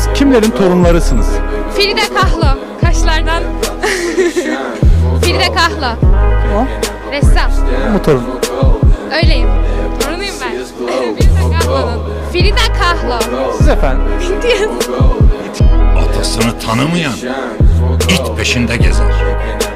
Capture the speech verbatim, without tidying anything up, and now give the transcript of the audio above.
Siz kimlerin torunlarısınız? Frida Kahlo. Kaşlardan. Frida Kahlo. O? Ressam. Mu torun? Öyleyim. Torunuyum ben. Frida Kahlo'nun. Frida Kahlo. Siz efendim? Atasını tanımayan it peşinde gezer.